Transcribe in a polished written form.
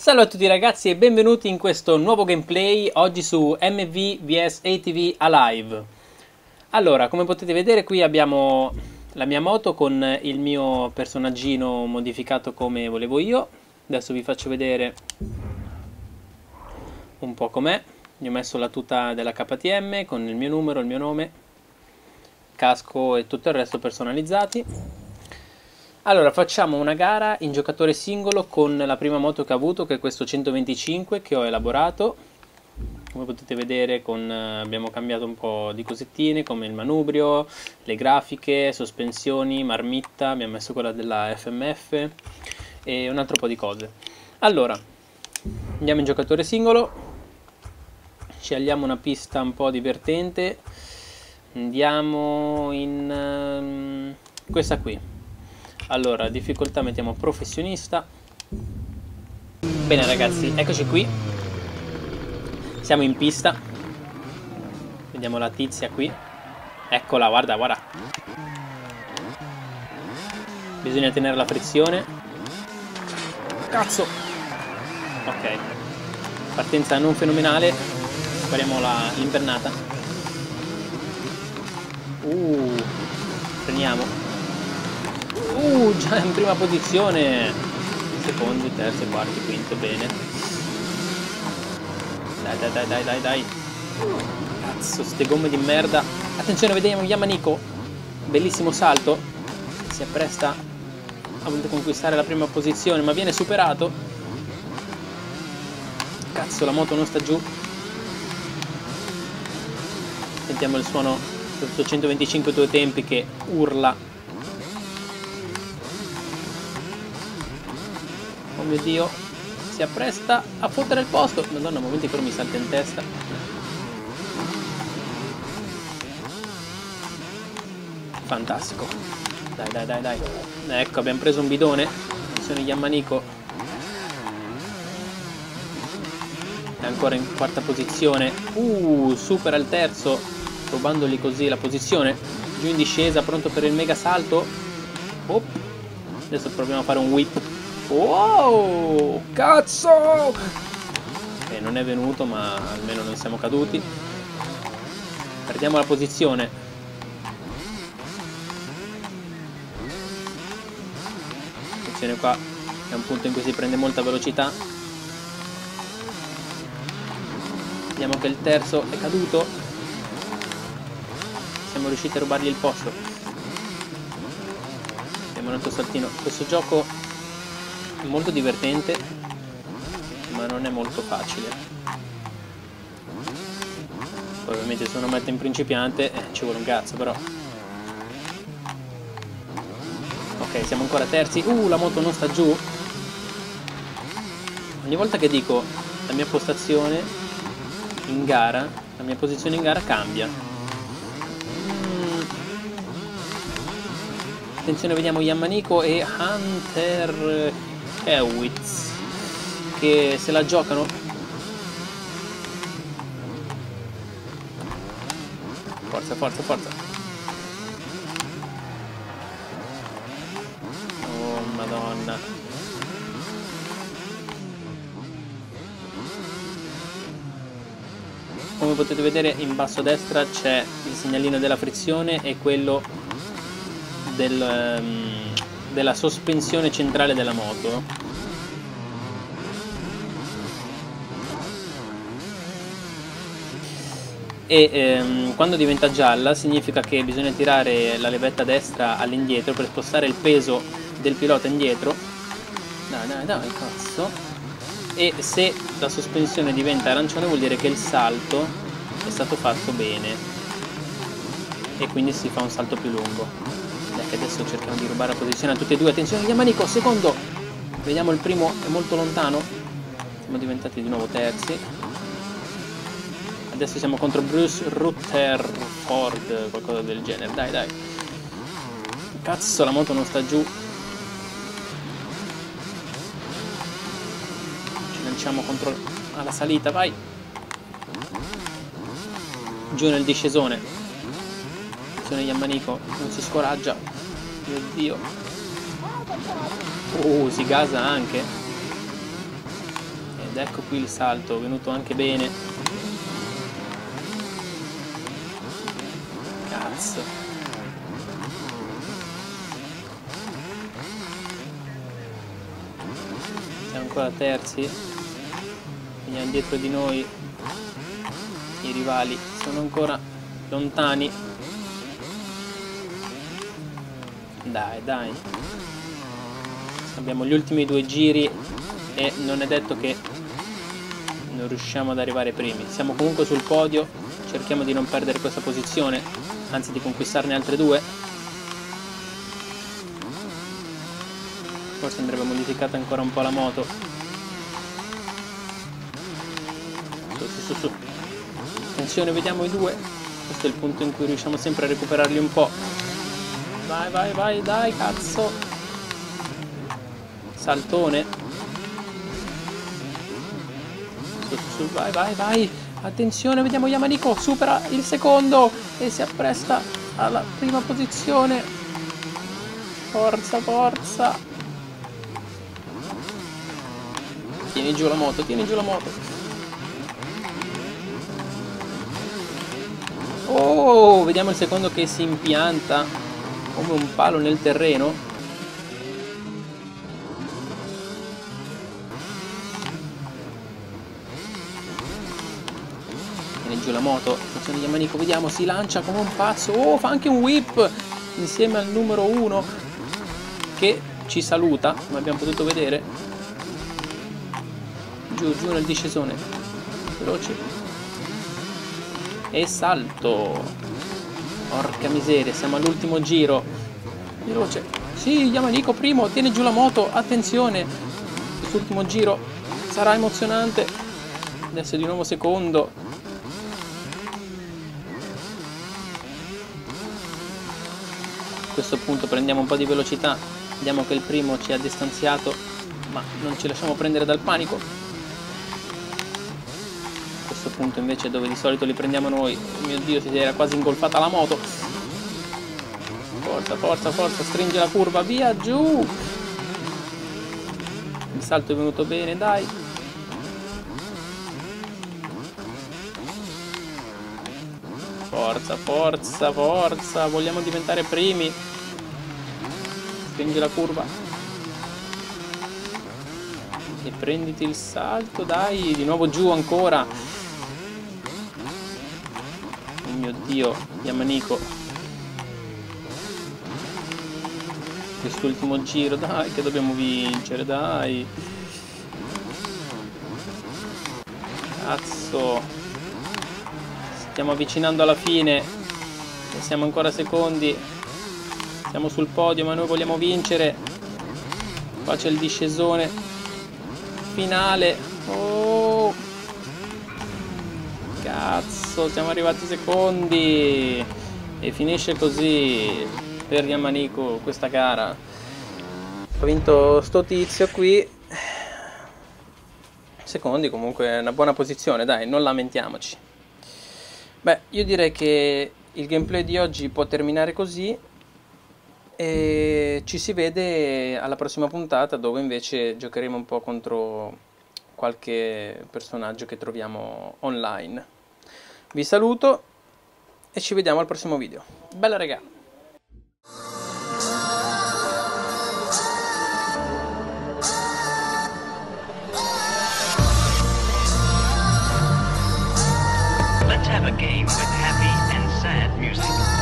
Salve a tutti ragazzi e benvenuti in questo nuovo gameplay oggi su MV vs ATV Alive. Allora, come potete vedere qui abbiamo la mia moto con il mio personaggino modificato come volevo io. Adesso vi faccio vedere un po' com'è. Gli ho messo la tuta della KTM con il mio numero, il mio nome, casco e tutto il resto personalizzati. Allora, facciamo una gara in giocatore singolo con la prima moto che ho avuto, che è questo 125 che ho elaborato. Come potete vedere abbiamo cambiato un po' di cosettine come il manubrio, le grafiche, sospensioni, marmitta, abbiamo messo quella della FMF e un altro po' di cose. Allora, andiamo in giocatore singolo, scegliamo una pista un po' divertente, andiamo in questa qui. Allora, difficoltà mettiamo professionista. Bene ragazzi, eccoci qui. Siamo in pista. Vediamo la tizia qui. Eccola, guarda, guarda. Bisogna tenere la frizione. Cazzo! Ok. Partenza non fenomenale. Spariamo l'impennata. Freniamo. Già in prima posizione. Secondo, terzo, quarto, quinto, bene. Dai. Cazzo, ste gomme di merda. Attenzione, vediamo Yamanico. Bellissimo salto. Si appresta a voler conquistare la prima posizione, ma viene superato. Cazzo, la moto non sta giù. Sentiamo il suono del 125 due tempi che urla. Oh mio Dio, si appresta a fottere il posto. Madonna, a momenti però mi salta in testa. Fantastico. Dai. Ecco, abbiamo preso un bidone. Attenzione Yamanico. È ancora in quarta posizione. Supera il terzo, rubandogli così la posizione. Giù in discesa, pronto per il mega salto. Adesso proviamo a fare un whip. Wow, cazzo! Non è venuto, ma almeno non siamo caduti. Perdiamo la posizione. Attenzione, qua è un punto in cui si prende molta velocità. Vediamo che il terzo è caduto. Siamo riusciti a rubargli il posto. Abbiamo un altro saltino. Questo gioco è molto divertente, ma non è molto facile. Poi ovviamente se uno mette in principiante ci vuole un cazzo, però. Ok, siamo ancora terzi. La moto non sta giù. Ogni volta che dico la mia postazione in gara, la mia posizione in gara cambia. Attenzione, vediamo Yamanico e Hunter Hewitz che se la giocano. Forza. Oh madonna. Come potete vedere in basso a destra c'è il segnalino della frizione e quello della sospensione centrale della moto. E quando diventa gialla significa che bisogna tirare la levetta destra all'indietro per spostare il peso del pilota indietro. Dai, cazzo. E se la sospensione diventa arancione vuol dire che il salto è stato fatto bene e quindi si fa un salto più lungo. Che adesso cerchiamo di rubare la posizione a tutti e due. Attenzione Yamanico, secondo. Vediamo il primo, è molto lontano. Siamo diventati di nuovo terzi. Adesso siamo contro Bruce Rutherford, qualcosa del genere. Dai. Cazzo, la moto non sta giù. Ci lanciamo contro alla salita, vai. Giù nel discesone. Attenzione Yamanico, non si scoraggia. Mio Dio. Si gasa anche. ecco qui il salto, venuto anche bene. Cazzo. Siamo ancora terzi. Veniamo dietro di noi. I rivali sono ancora lontani. Dai, dai. Abbiamo gli ultimi 2 giri e non è detto che non riusciamo ad arrivare primi. Siamo comunque sul podio, cerchiamo di non perdere questa posizione, anzi di conquistarne altre 2. Forse andrebbe modificata ancora un po' la moto. Su. Attenzione, vediamo i 2. Questo è il punto in cui riusciamo sempre a recuperarli un po'. Vai, dai, cazzo. Saltone. Su, vai. Attenzione, vediamo Yamanico, supera il secondo e si appresta alla prima posizione. Forza. Tieni giù la moto. Oh, vediamo il secondo che si impianta come un palo nel terreno. Tiene giù la moto. Attenzione Yamanico, vediamo, si lancia come un pazzo. Oh, fa anche un whip insieme al numero 1 che ci saluta, come abbiamo potuto vedere. Giù nel discesone. Veloce. E salto. Porca miseria, siamo all'ultimo giro. Veloce. Sì, Yamanico primo, tiene giù la moto, attenzione. Quest'ultimo giro sarà emozionante. Adesso di nuovo secondo. A questo punto prendiamo un po' di velocità. Vediamo che il primo ci ha distanziato, ma non ci lasciamo prendere dal panico. Punto invece dove di solito li prendiamo noi. Oh mio Dio, si era quasi ingolfata la moto. Forza, stringe la curva, via, giù. Il salto è venuto bene, dai. Forza, vogliamo diventare primi. Stringe la curva e prenditi il salto, dai, di nuovo giù ancora. Mio Dio, Yamanico. Quest'ultimo giro, dai, che dobbiamo vincere, dai. Cazzo. Stiamo avvicinando alla fine. E siamo ancora secondi. Siamo sul podio, ma noi vogliamo vincere. Qua c'è il discesone finale. Oh. Cazzo, siamo arrivati secondi e finisce così per Yamanico questa gara. Ha vinto sto tizio qui. Secondi comunque è una buona posizione, dai, non lamentiamoci. Beh, io direi che il gameplay di oggi può terminare così e ci si vede alla prossima puntata, dove invece giocheremo un po' contro qualche personaggio che troviamo online. Vi saluto e ci vediamo al prossimo video. Bella raga! Let's have a game with happy and sad music.